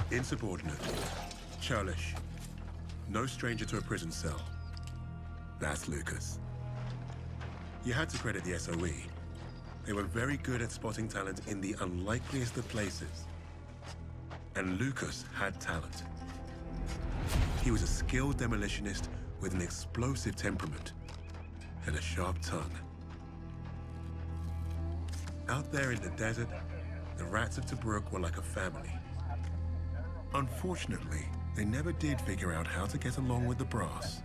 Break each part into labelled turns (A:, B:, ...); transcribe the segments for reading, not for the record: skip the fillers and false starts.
A: Insubordinate. Churlish. No stranger to a prison cell. That's Lucas. You had to credit the SOE. They were very good at spotting talent in the unlikeliest of places. And Lucas had talent. He was a skilled demolitionist with an explosive temperament and a sharp tongue. Out there in the desert, the rats of Tobruk were like a family. Unfortunately, they never did figure out how to get along with the brass.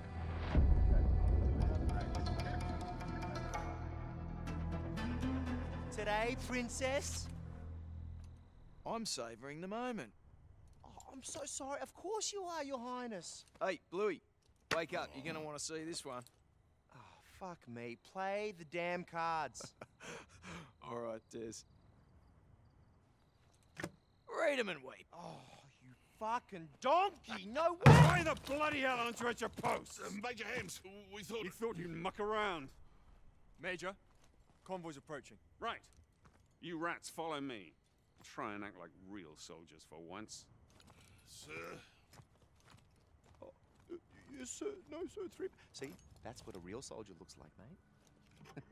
B: Today, princess?
C: I'm savouring the moment.
B: Oh, I'm so sorry. Of course you are, your highness.
C: Hey, Bluey, wake up. You're going to want to see this one.
B: Oh, fuck me. Play the damn cards.
C: All right, Des. Read 'em and weep.
B: Oh, you fucking donkey. No way.
D: Why the bloody hell aren't you at your post?
E: Major Hems, we thought...
D: You thought you'd muck around.
F: Major, convoy's approaching.
D: Right. You rats follow me. Try and act like real soldiers for once.
E: Sir...
B: Yes, sir. No, sir. Three. See, that's what a real soldier looks like, mate.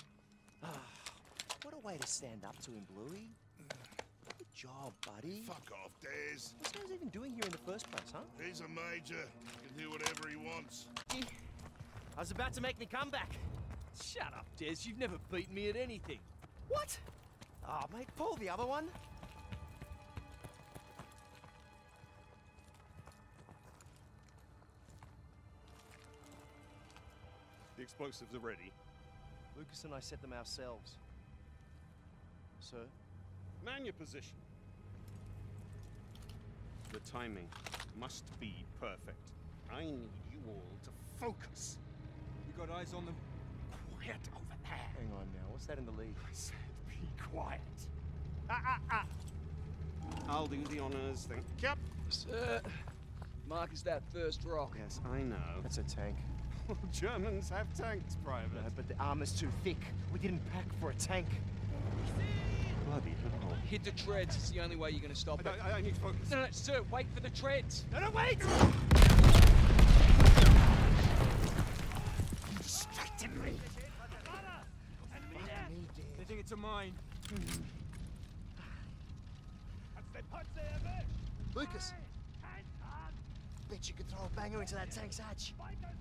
B: What a way to stand up to him, Bluey. Good job, buddy.
E: Fuck off, Des.
B: What's he even doing here in the first place, huh?
E: He's a major. He can do whatever he wants.
B: I was about to make me come back.
C: Shut up, Des. You've never beaten me at anything.
B: What? Oh, mate, pull the other one.
D: The explosives are ready.
B: Lucas and I set them ourselves. Sir?
D: Man your position. The timing must be perfect. I need you all to focus.
F: We got eyes on them.
D: Quiet over there.
B: Hang on now. What's that in the lead?
D: I said be quiet. I'll do the honors, thank you.
C: Sir, Mark is that first rock.
D: Yes, I know.
B: That's a tank.
D: Well, Germans have tanks, Private.
B: No, but the armor's too thick. We didn't pack for a tank.
D: Bloody hell.
C: Hit the treads. It's the only way you're going to stop it.
D: I need to focus.
C: No, sir, wait for the treads.
D: No, wait!
E: You distracted me.
F: They think it's a mine.
B: Lucas! Bet you could throw a banger into that tank's hatch.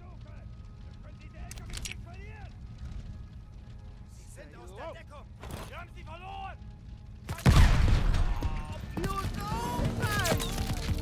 B: You know, mate!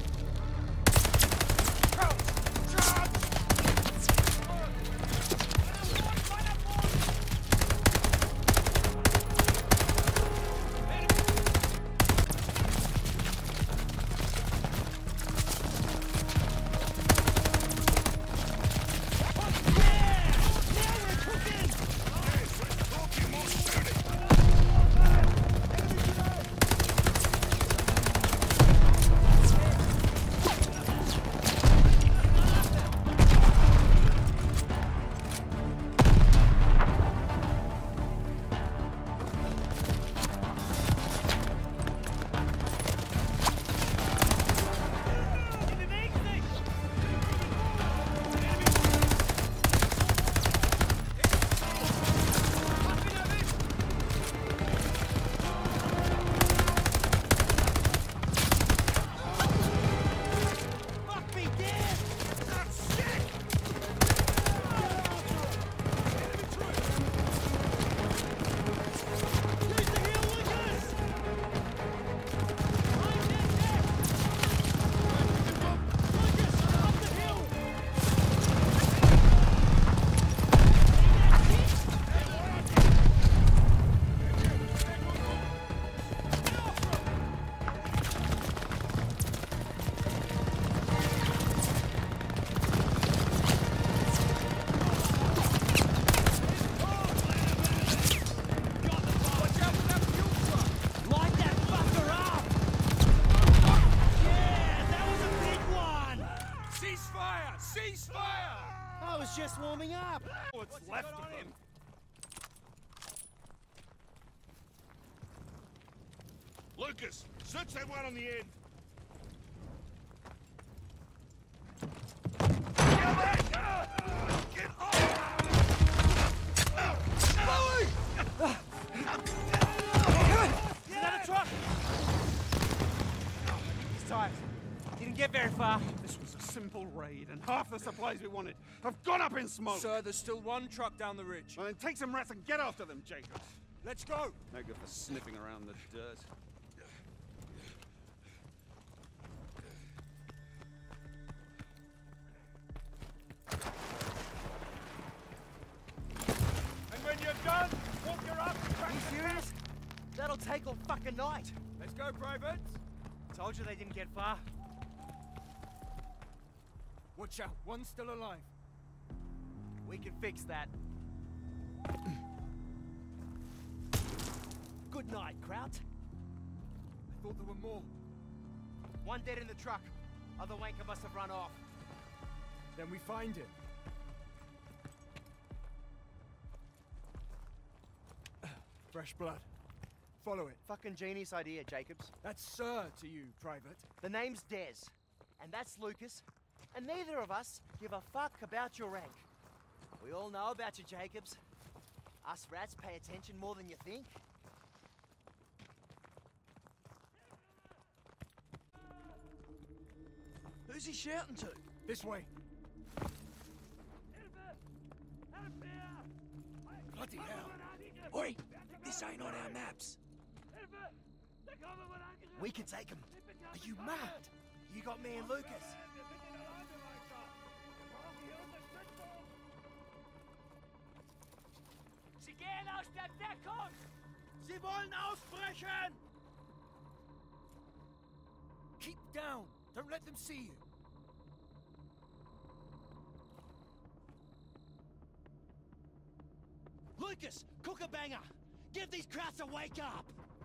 B: Just warming up.
D: What's left of him?
E: Lucas, search that one on the end.
G: get very far.
D: This was a simple raid, and half the supplies we wanted have gone up in smoke.
F: Sir, there's still one truck down the ridge.
D: Well, then take some rats and get after them, Jacobs.
F: Let's go!
D: No good for sniffing around the dirt.
F: And when you're done, walk your ass back.
G: Are you serious? That'll take all fucking night.
F: Let's go, privates.
G: Told you they didn't get far.
F: Watch out, one's still alive.
G: We can fix that. Good night, Kraut.
F: I thought there were more.
G: One dead in the truck. Other wanker must have run off.
F: Then we find him. Fresh blood. Follow it.
G: Fucking genius idea, Jacobs.
F: That's Sir to you, Private.
G: The name's Des. And that's Lucas. And neither of us give a fuck about your rank. We all know about you, Jacobs. Us rats pay attention more than you think.
C: Who's he shouting to?
F: This way.
C: Bloody hell. Oi! This ain't on our maps.
G: We can take him. Are you mad? You got me and Lucas. Sie gehen aus der Deckung! Sie wollen ausbrechen!
F: Keep down. Don't let them see you.
G: Lucas, cook a banger! Give these Krauts a wake up!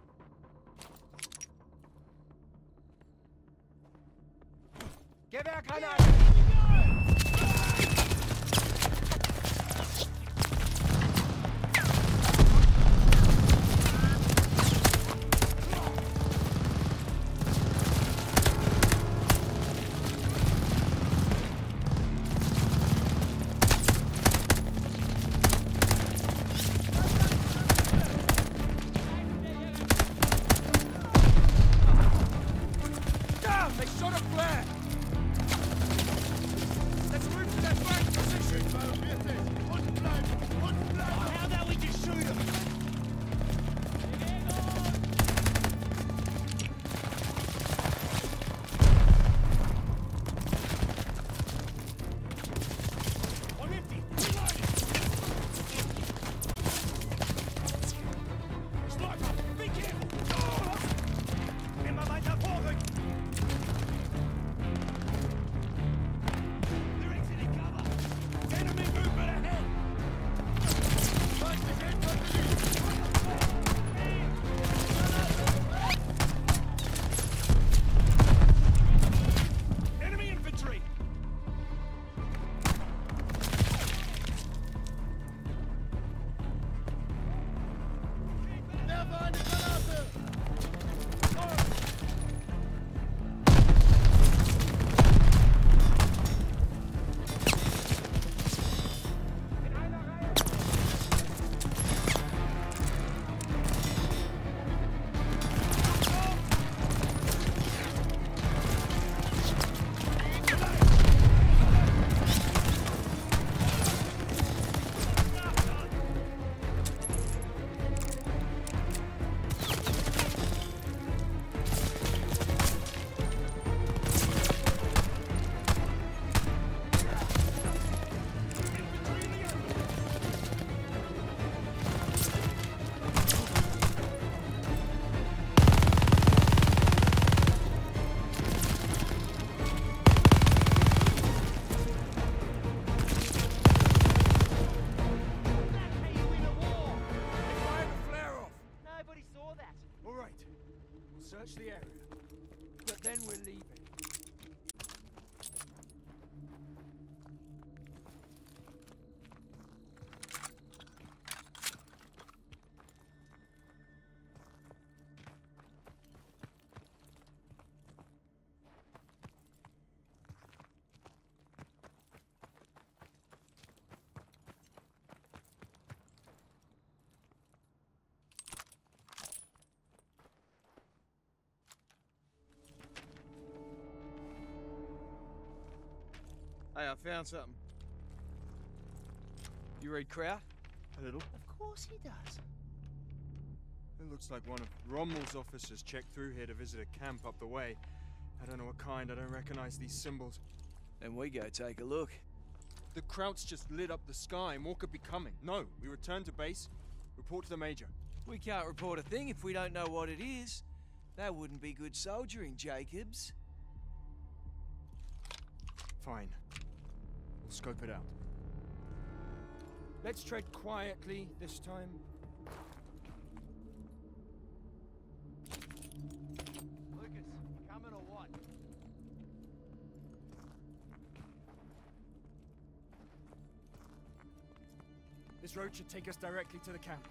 G: Give our Granate!
F: Damn! They shot a flare! Let's move to their flank position!
G: How about we just shoot him?
F: On empty!
G: Sniper, be careful! Immer weiter vorrücken! They're exiting cover! Enemy movement ahead!
F: Enemy infantry! Fire the flare off!
G: Nobody saw that.
F: All right. We'll search the area. But then we're leaving.
C: Hey, I found something. You read Kraut?
B: A little.
G: Of course he does.
F: It looks like one of Rommel's officers checked through here to visit a camp up the way. I don't know what kind, I don't recognize these symbols.
C: Then we go take a look.
F: The Krauts just lit up the sky. More could be coming. No, we return to base, report to the Major.
C: We can't report a thing if we don't know what it is. That wouldn't be good soldiering, Jacobs.
F: Fine. We'll scope it out. Let's tread quietly this time.
G: Lucas, coming or what?
F: This road should take us directly to the camp.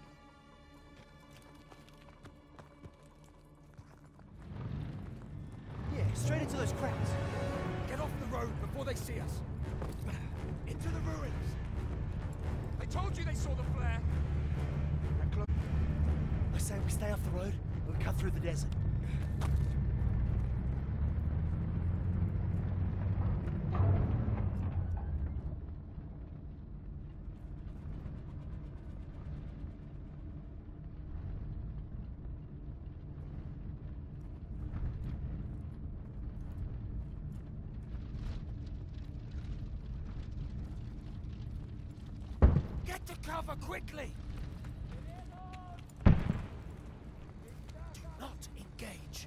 G: Yeah, straight into those crowds.
F: Get off the road before they see us. Into the ruins. I told you they saw the flare.
G: I say we stay off the road and we cut through the desert.
F: Get to cover quickly!
G: Do not engage.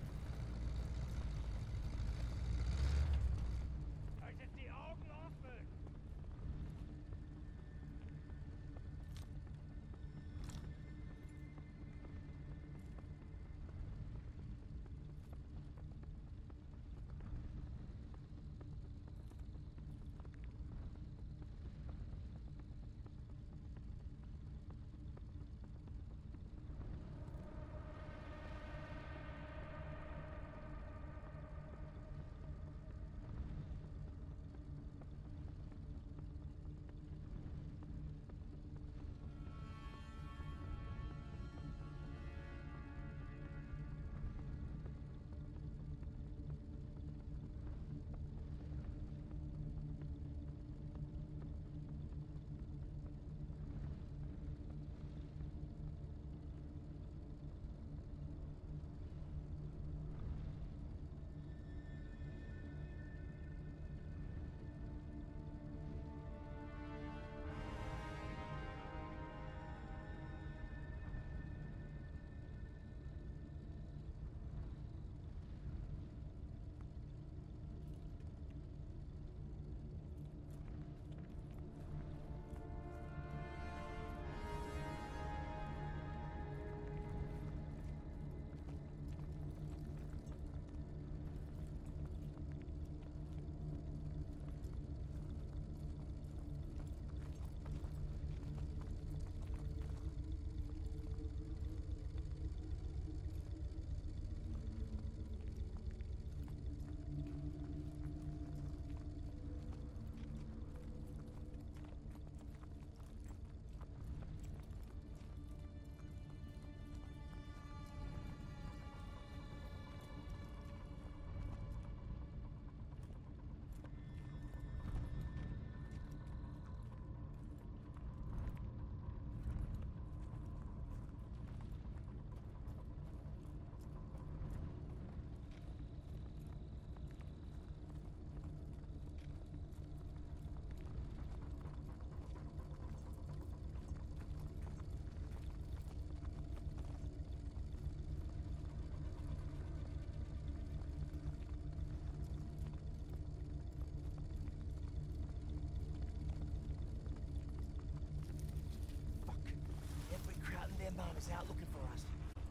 G: Their mom is out looking for us.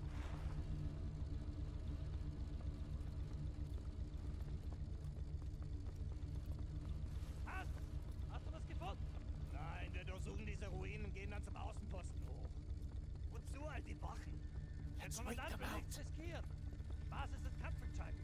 H: Hast du was gefunden? Nein, wir durchsuchen diese Ruinen und gehen dann zum Außenposten hoch. Wozu all die Wachen? Der Kommandant will nichts riskieren. Die Basis ist kampfentscheidend.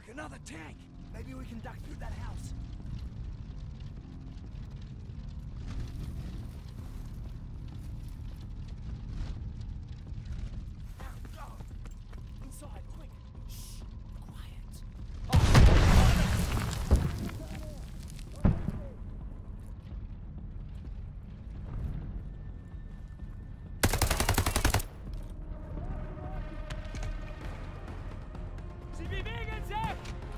C: another tank.
G: Maybe we can duck through that house. Inside, quick. Shh, quiet.
H: Sie bewegen sich!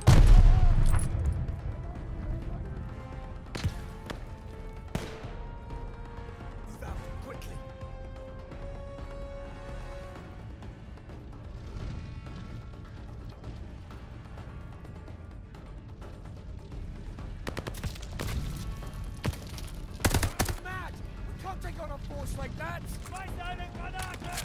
G: Move out quickly. Mad! We can't take on a force like that!
H: Schmeiß eine Granate!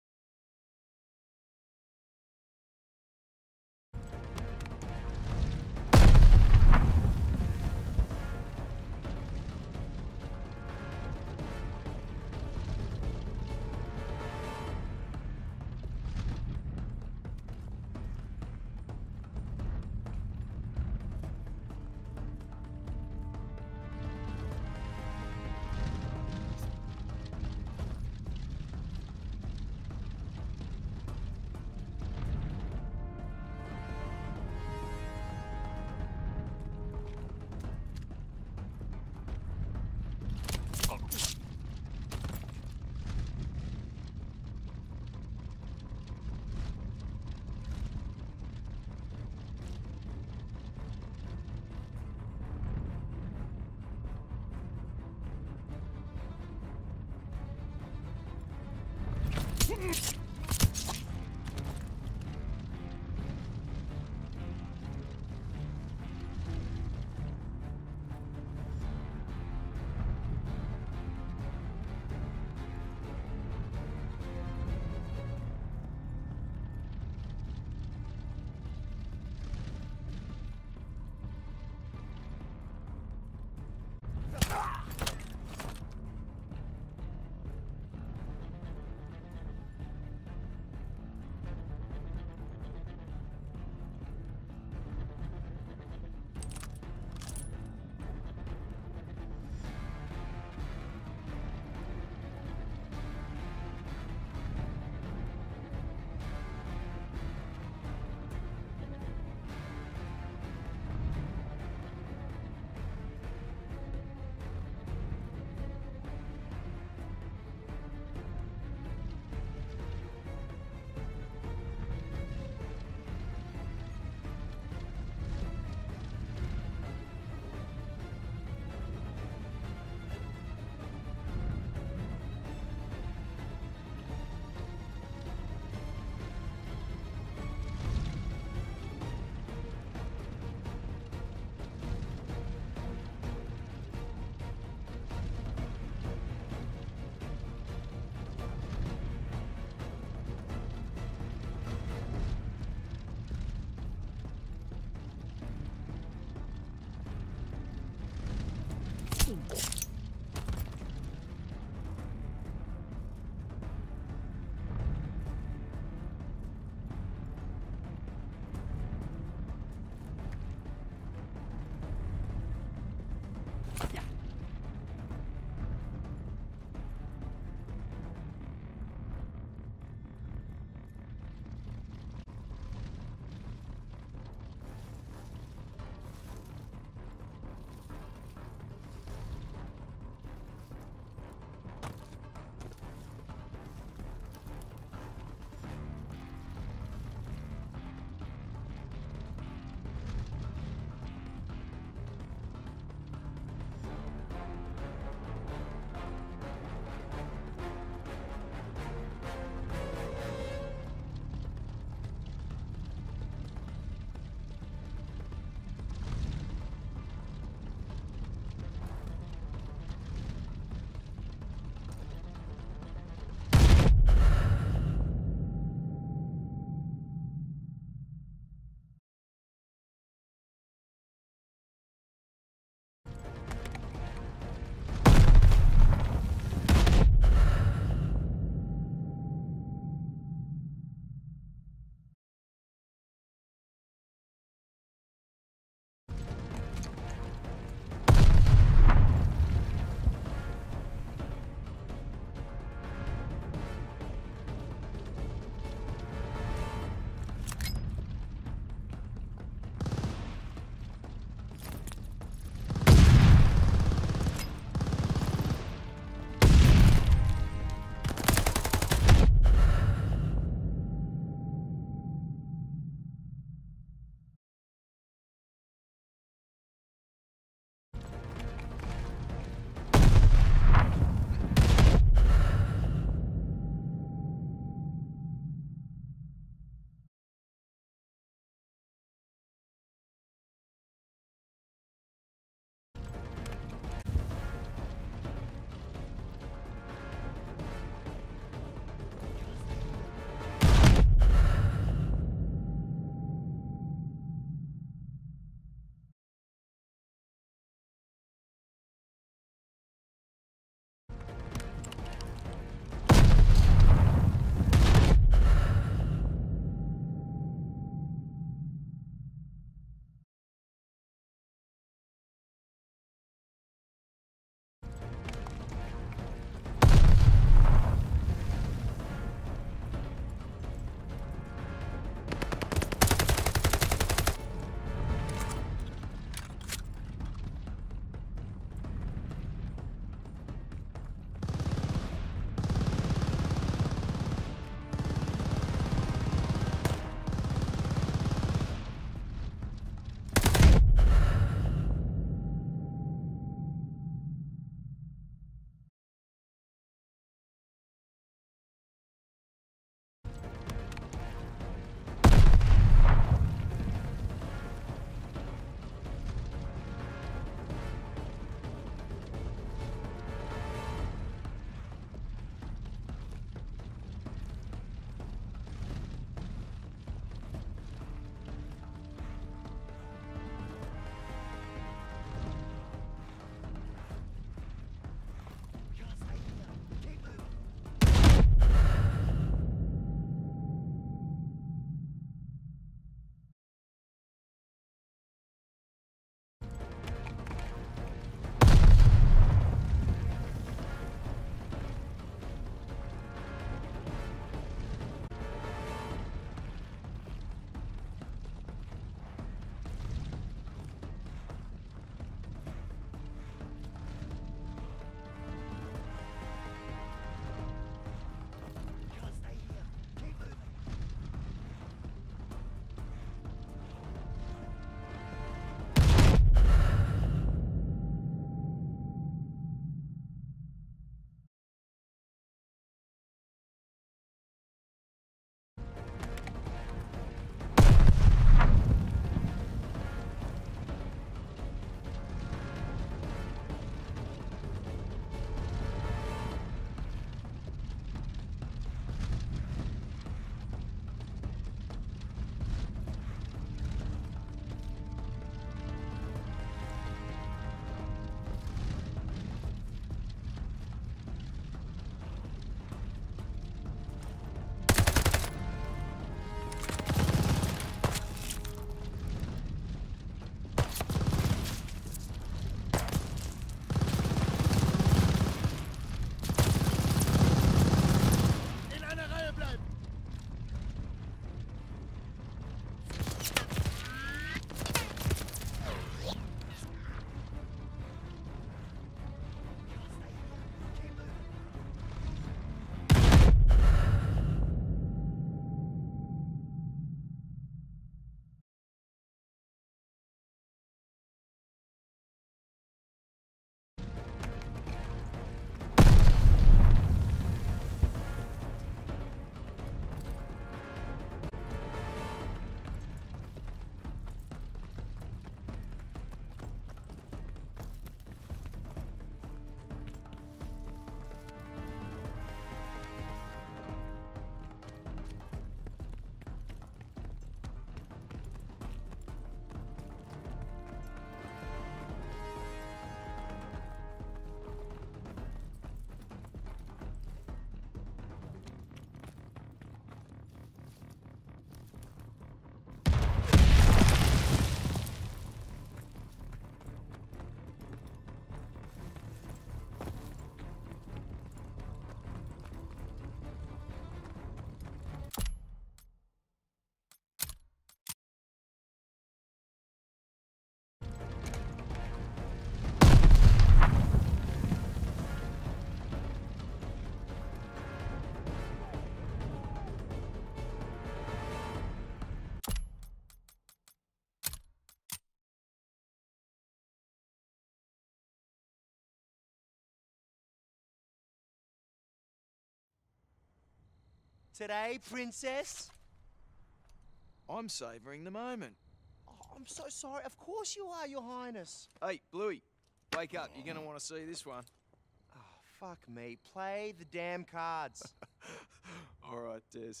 G: Today, princess?
C: I'm savouring the moment.
G: Oh, I'm so sorry. Of course you are, Your Highness.
C: Hey, Bluey, wake up. You're going to want to see this one.
G: Oh, fuck me. Play the damn cards.
C: All right, Des.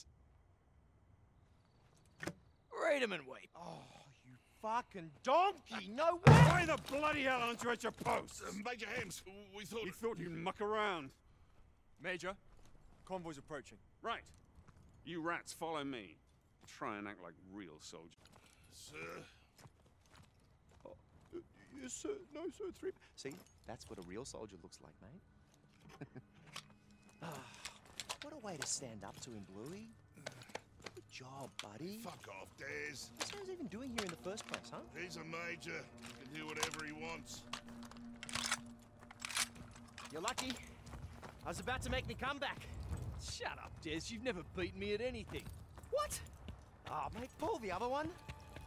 C: Read 'em and weep.
G: Oh, you fucking donkey. No way.
D: Why the bloody hell aren't you at your post?
E: Major Hems, we thought...
D: We thought you'd muck around.
F: Major, convoy's approaching.
D: Right. You rats follow me. Try and act like real soldiers.
E: Sir,
B: Yes, sir. No, sir. Three. See, that's what a real soldier looks like, mate. What a way to stand up to him, Bluey. Good job, buddy.
E: fuck off, Des.
B: What's he even doing here in the first place, huh?
E: He's a major. He can do whatever he wants.
G: You're lucky. I was about to make me comeback.
C: Shut up, Des. You've never beaten me at anything.
G: What? Oh, mate, pull the other one.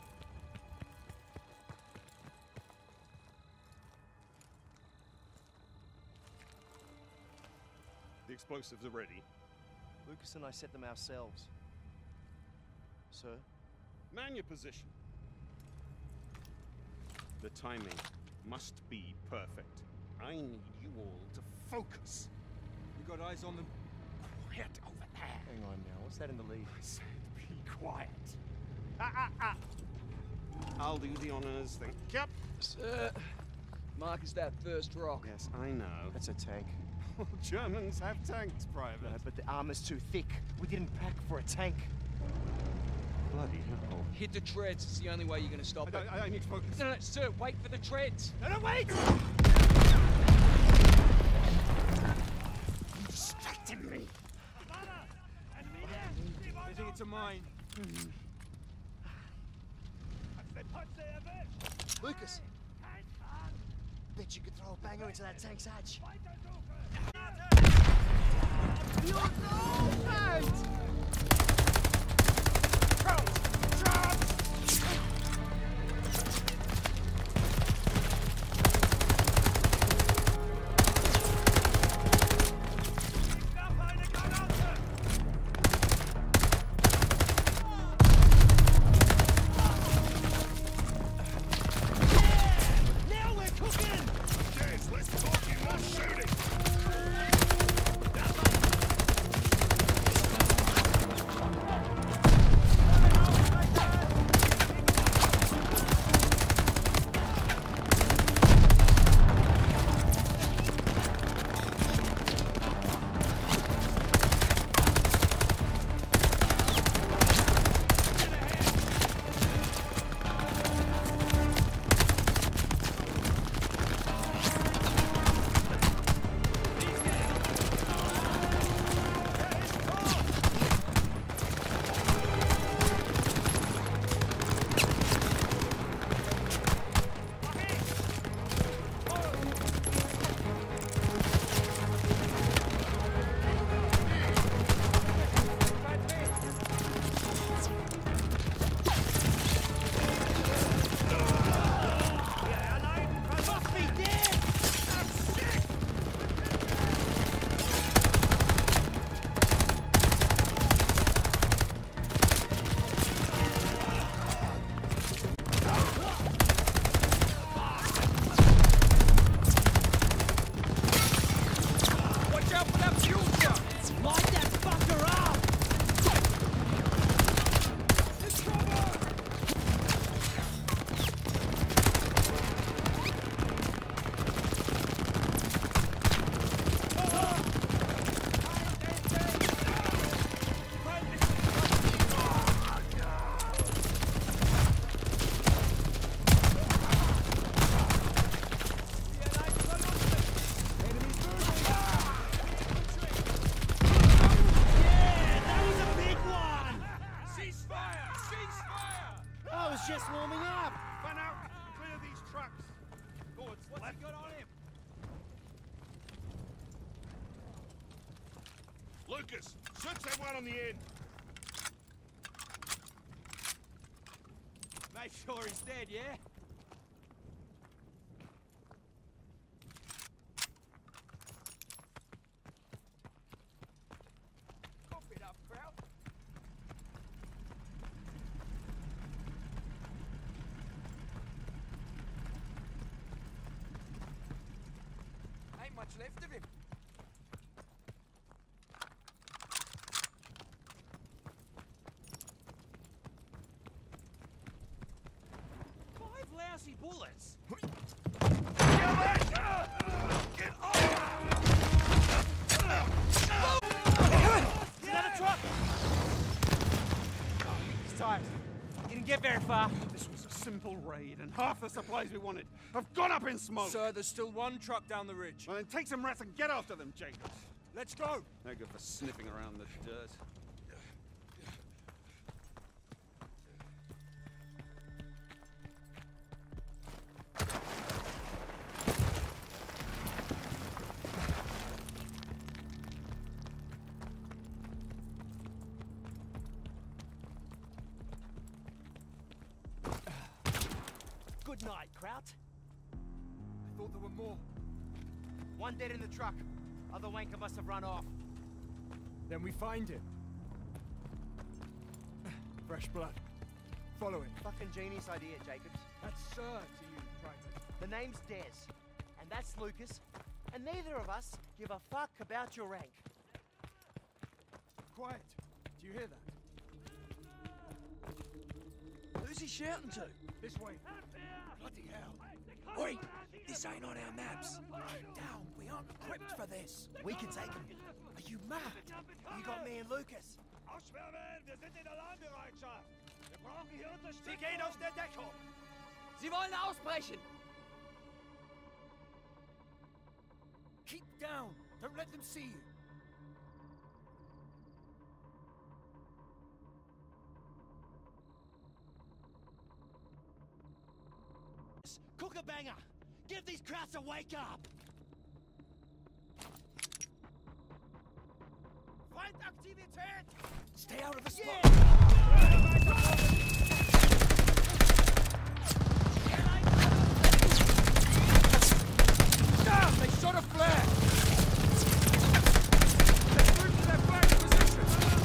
D: The explosives are ready.
B: Lucas and I set them ourselves. Sir?
D: Man your position. The timing must be perfect. I need you all to focus.
F: You got eyes on them?
D: Quiet over there.
B: Hang on now. What's that in the lead?
D: I said be quiet. I'll do the honors, thank you.
C: Sir, Mark is that first rock.
D: Yes, I know.
B: That's a tank.
D: Germans have tanks, Private.
B: No, but the armor's too thick. We didn't pack for a tank.
D: Bloody hell.
C: Hit the treads. It's the only way you're going to stop it.
D: I need to focus.
C: No, sir, wait for the treads.
G: No, wait!
E: Distracting me.
F: They think it's a mine.
G: Lucas, bet you could throw a banger into that tank's hatch.
E: Now we're cooking! Des, let's talking, not shooting!
G: just warming up.
D: Fan out! Clear these trucks! Forwards,
C: What's
D: left.
C: he got on him?
E: Lucas, shoot that one on the end.
C: Make sure he's dead, yeah? Cough it up, Kraut. much left of him.
H: Five lousy bullets.
G: Another truck! He's tired. Didn't get very far.
D: This was a simple raid, and half the supplies we wanted have gone up in smoke.
F: Sir, there's still one truck down the ridge.
D: Well, then take some rats and get after them, Jacobs.
F: Let's go!
D: No good for sniffing around the dirt.
G: Good night, Kraut.
F: I thought there were more.
G: One dead in the truck. Other wanker must have run off.
F: Then we find him. Fresh blood. Follow it.
G: Fucking genius idea, Jacobs.
F: That's Sir to you, Private.
G: The name's Des, and that's Lucas, and neither of us give a fuck about your rank.
F: Quiet. Do you hear that?
C: Who's he shouting to?
F: This way.
C: Bloody hell. Oi! This ain't on our maps. Down, we aren't equipped for this.
G: We can take him.
C: Are you mad?
G: You got me and Lucas.
H: Ausschwärmen! Wir sind in Alarmbereitschaft! Wir brauchen hier Unterstützung!
G: Sie gehen aus der Deckung. Sie wollen ausbrechen.
C: Keep down. Don't let them see you.
G: Kookabanger! Give these Krauts a wake up! Feindaktivität!
C: Stay out of the spot.
F: Damn! They shot a flare! Let's move to their flank position!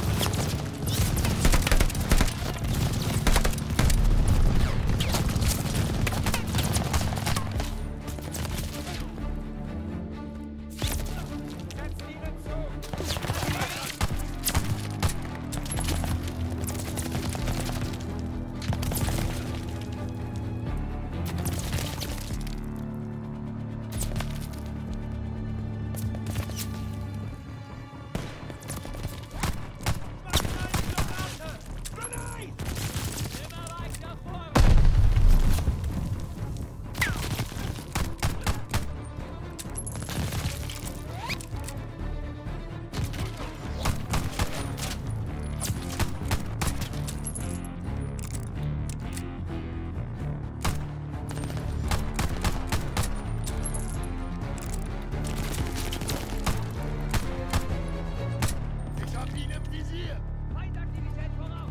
H: Feindaktivität voraus!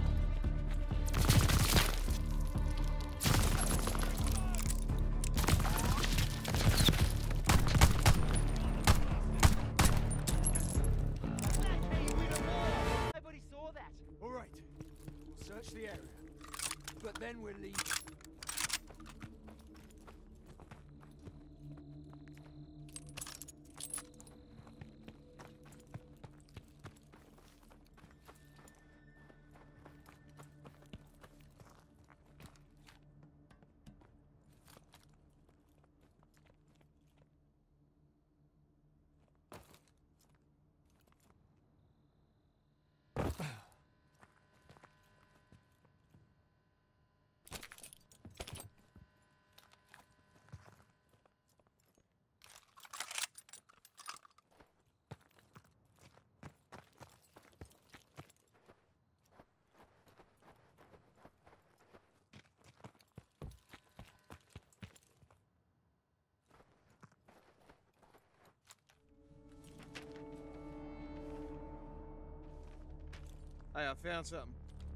G: Nobody saw that.
F: All right. We'll search the area. But then we'll leave.
C: Hey, I found something.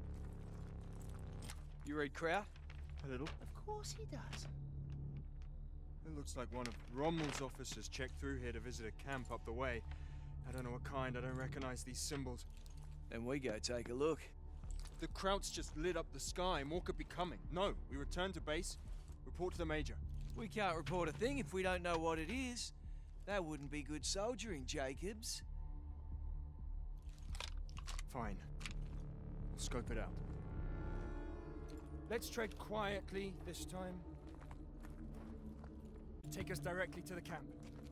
C: You read Kraut?
F: A little.
G: Of course he does.
F: It looks like one of Rommel's officers checked through here to visit a camp up the way. I don't know what kind. I don't recognize these symbols.
C: Then we go take a look.
F: The Krauts just lit up the sky. More could be coming. No, we return to base. Report to the Major.
C: We can't report a thing if we don't know what it is. That wouldn't be good soldiering, Jacobs.
F: Fine. We'll scope it out. Let's tread quietly this time. Take us directly to the camp.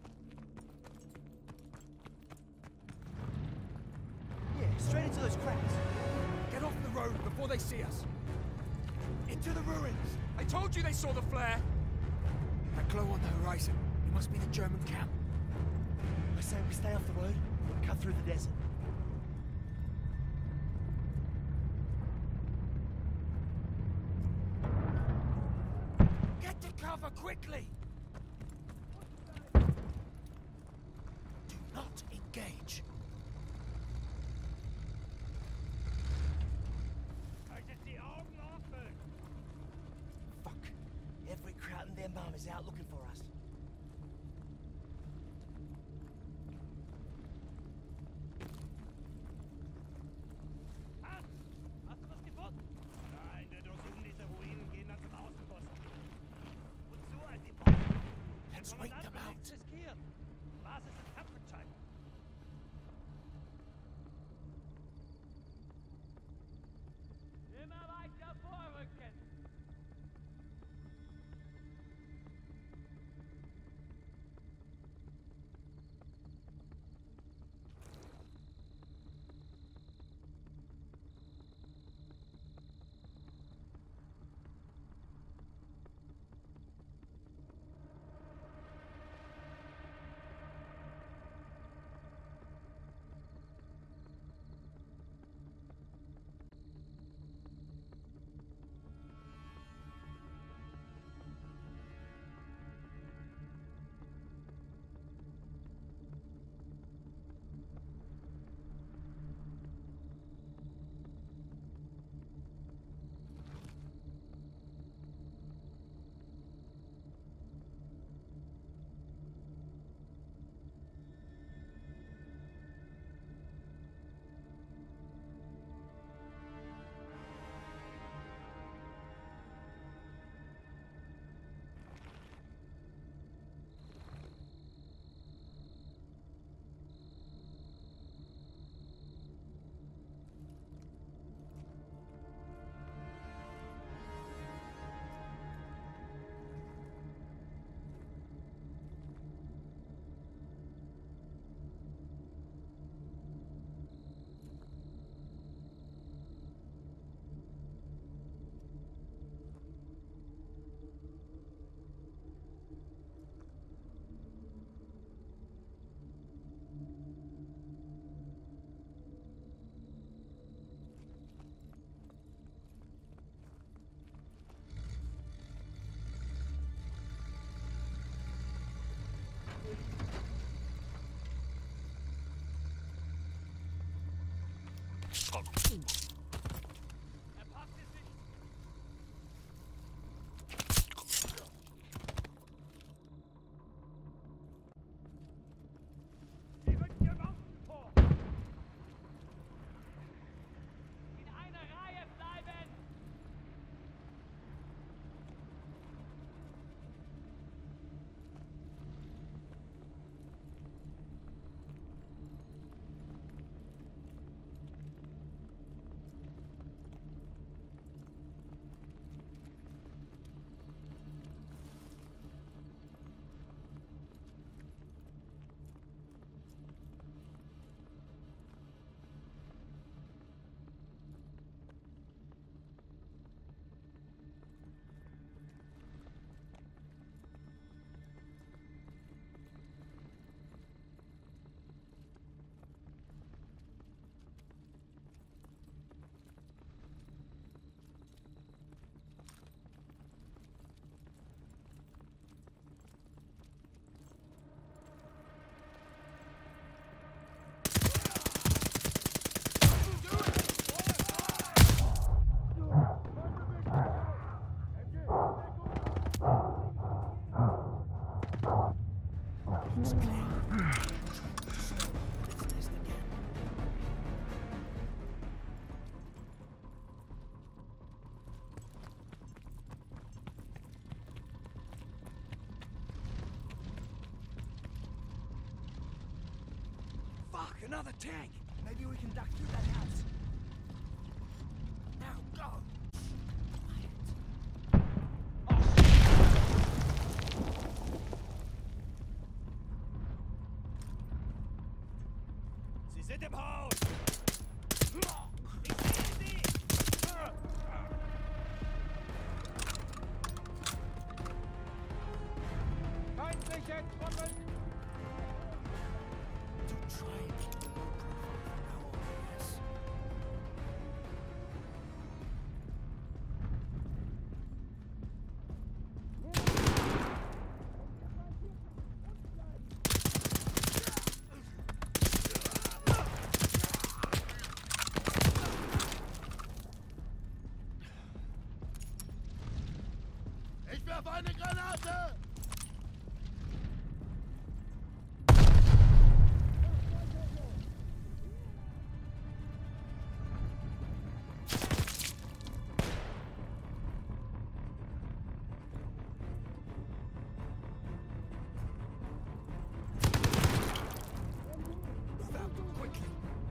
G: Yeah, straight into those cracks.
C: Get off the road before they see us.
G: Into the ruins.
C: I told you they saw the flare. That glow on the horizon. It must be the German camp.
G: I say we stay off the road and cut through the desert.
C: Get to cover quickly! Do not engage.
H: Haltet die Augen offen!
G: Fuck. Every Kraut and their mum is out looking for us.
H: Hans! Hast du was gefunden? Nein, der Durchsuchen dieser Ruinen gehen dann zum Außenposten. Wozu all die Wachen?
C: Let's wait them out.
H: Riskieren. Basis ist kampfentscheidend. Immer weiter vorrücken! Er packt es nicht! Sie rücken Waffen vor! In einer Reihe bleiben!
C: another tank.
G: Maybe we can duck through that house.
C: Now go.
H: Sie sind im Haus! Ich sehe sie!
F: Feindliche Truppen!
C: To try and keep the low profile from now on, yes.
E: Ich werfe eine Granate!
C: Move out quickly.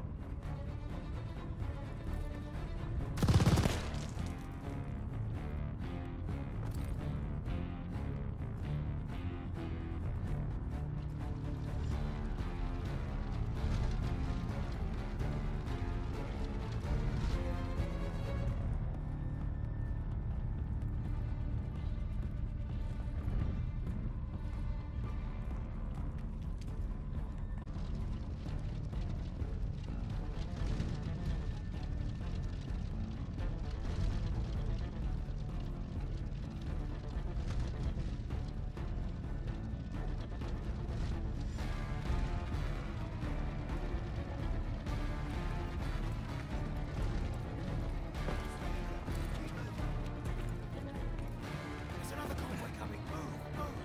C: There's another convoy coming. Move, move.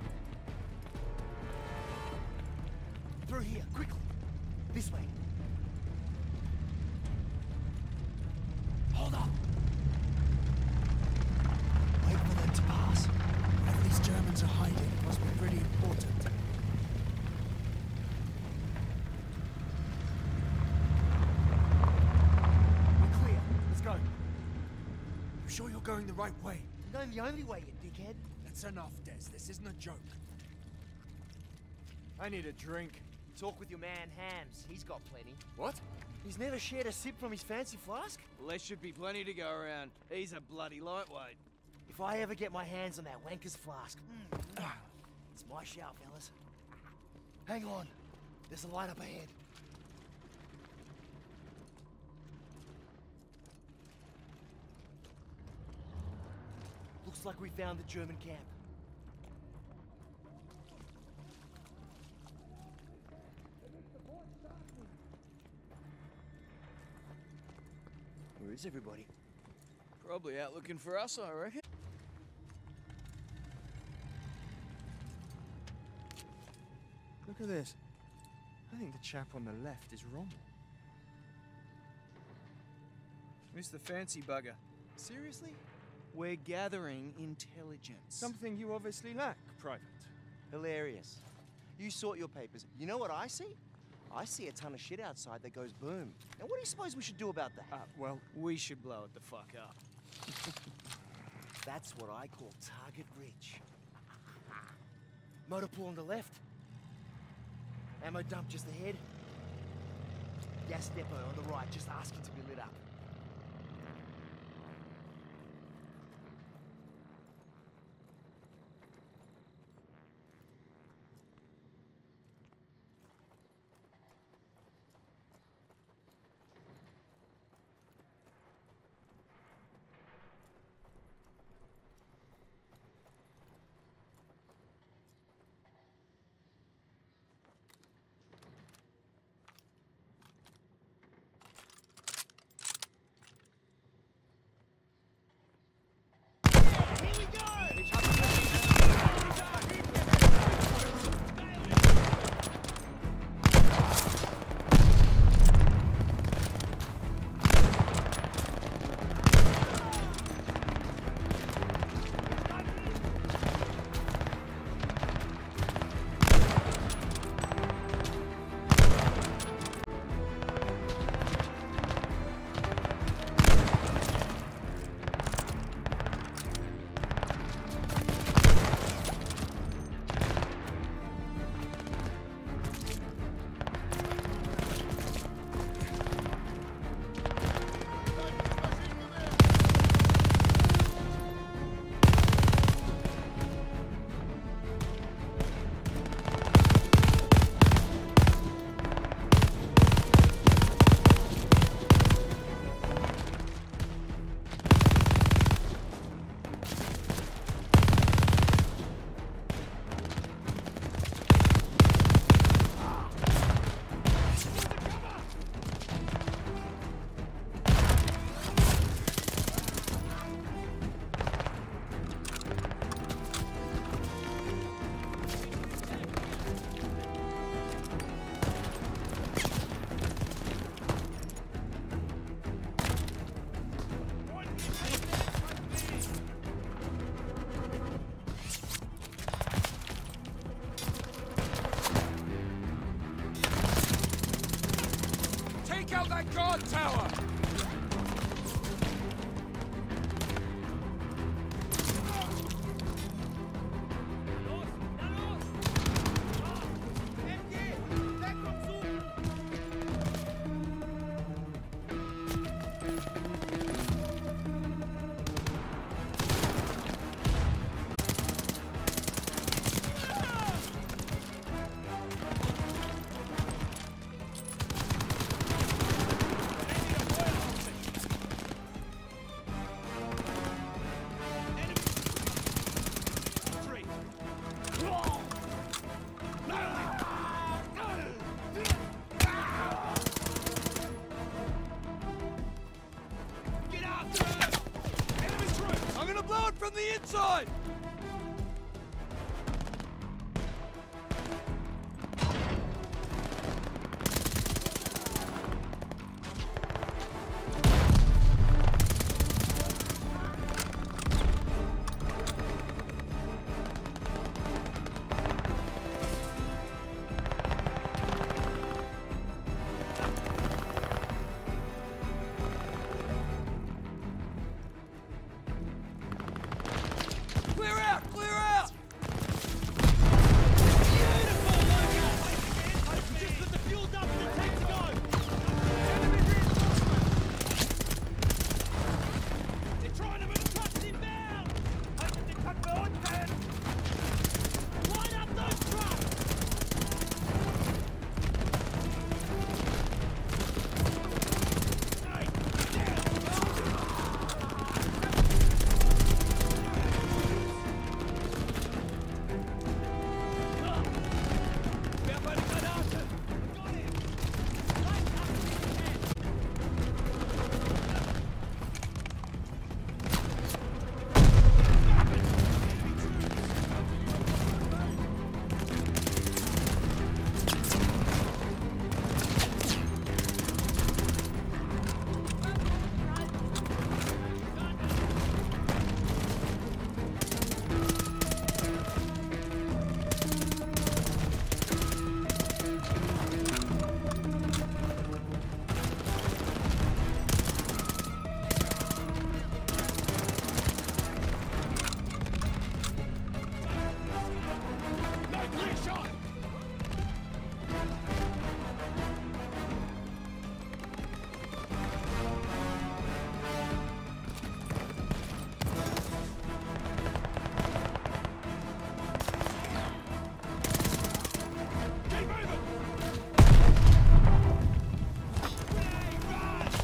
G: Through here, quickly. This way.
C: Hold up. Wait for them to pass. Wherever these Germans are hiding, it must be pretty important.
G: We're clear. Let's go.
C: You sure you're going the right way?
G: I'm going the only way, you dickhead.
C: That's enough, Des. This isn't a joke.
F: I need a drink.
G: Talk with your man, Hams. He's got plenty.
F: What?
G: He's never shared a sip from his fancy flask.
I: Well, there should be plenty to go around. He's a bloody lightweight.
G: If I ever get my hands on that wanker's flask, it's my shout, fellas. Hang on. There's a light up ahead. Looks like we found the German camp. Where is everybody?
I: Probably out looking for us, I reckon.
F: Look at this. I think the chap on the left is Rommel. Who's the fancy bugger?
I: Seriously? We're gathering intelligence.
F: Something you obviously lack, Private.
G: Hilarious. You sort your papers. You know what I see? I see a ton of shit outside that goes boom. Now what do you suppose we should do about that?
F: Well,
I: We should blow it the fuck up.
G: That's what I call target reach. Motor pool on the left. Ammo dump just ahead. Gas depot on the right, just asking to be lit up.
C: out that guard tower!
I: From the inside! Clear out! Clear out!
H: Beautiful, Lucas! Just put the fuel dump in the tank to go! Enemy reinforcement! They're trying to move trucks inbound! Die kann beurteilen! Line up those trucks! Werf eine Granate! Got him! Line up if you can! No clear shot! Keep moving! Run!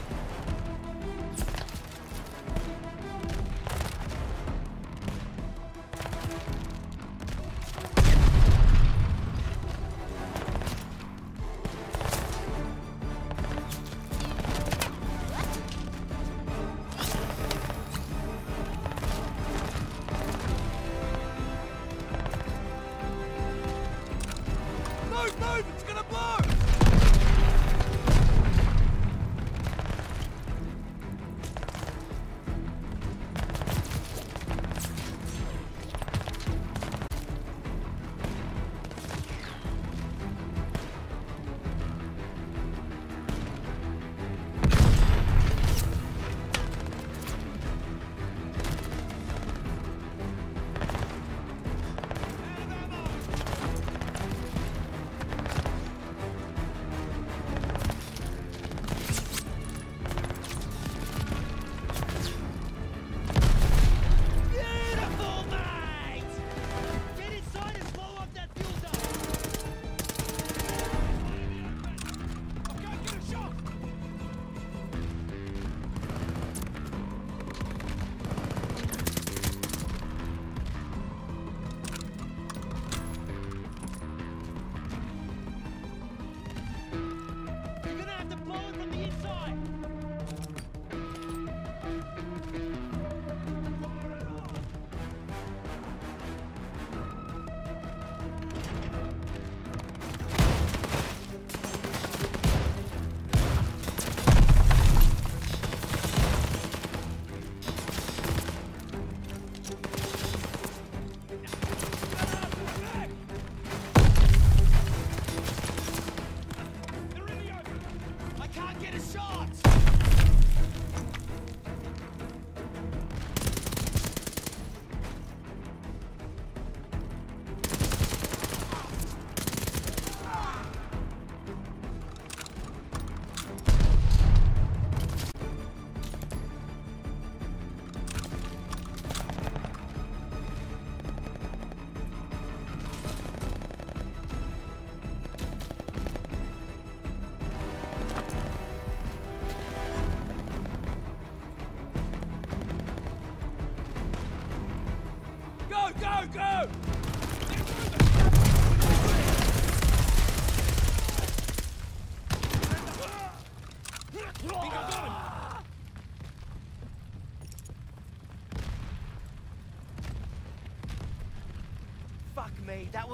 I: Move, move! It's gonna blow!
H: Out of ammo!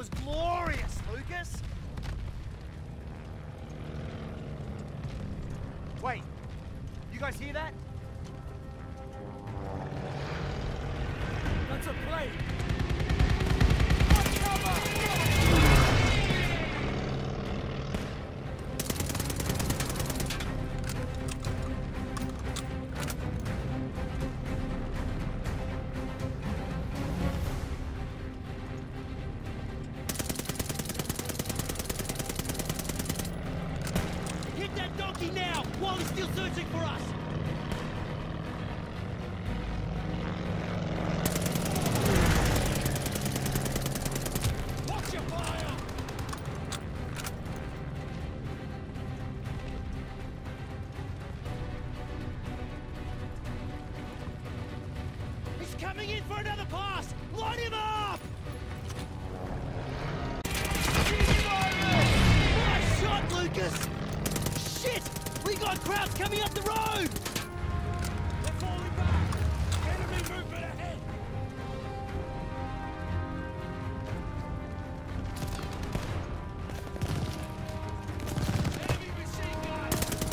G: was glorious, Lucas! Wait, you guys hear that?
C: That's a plane!
H: Hit that donkey now, while he's still searching for us! Watch your fire! He's coming in for another pass! Line him up! Nice shot, Lucas! Shit! We got crowds coming up the road!
C: They're falling back! Enemy movement ahead! Enemy machine gun!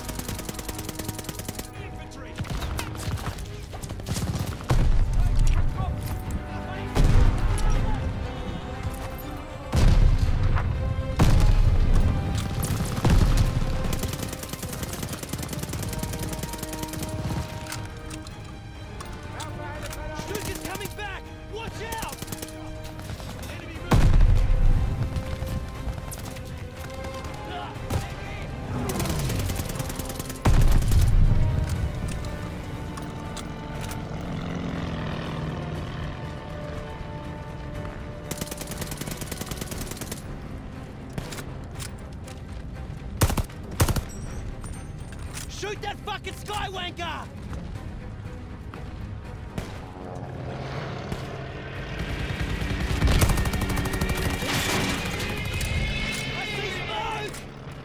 C: Infantry!
H: Lucas coming back! Watch out!
C: Enemy movement!
H: Shoot that fucking skywanker! I see smoke!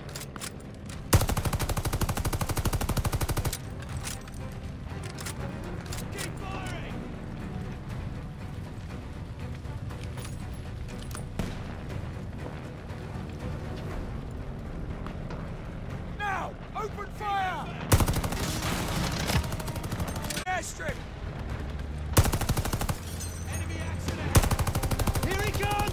C: Keep firing! Now! Open fire! Airstrip! Enemy accident!
H: Here he comes!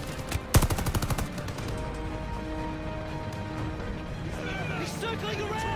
H: He's circling around!